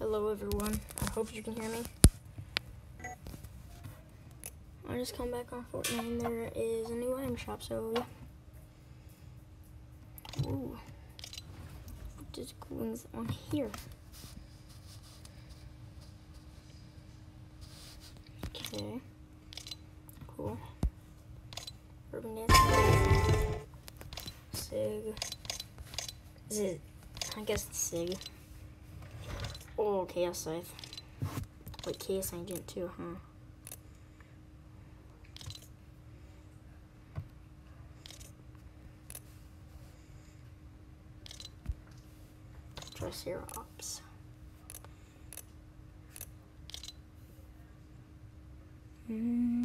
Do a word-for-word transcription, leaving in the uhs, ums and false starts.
Hello everyone, I hope you can hear me. I just come back on Fortnite and there is a new item shop, so yeah. Ooh. What is going on here? Okay. Cool. Urban Dance. Sig. Is it? I guess it's Sig. Oh, Chaos Scythe. Wait, Chaos Agent too, huh? Triceratops. Mm.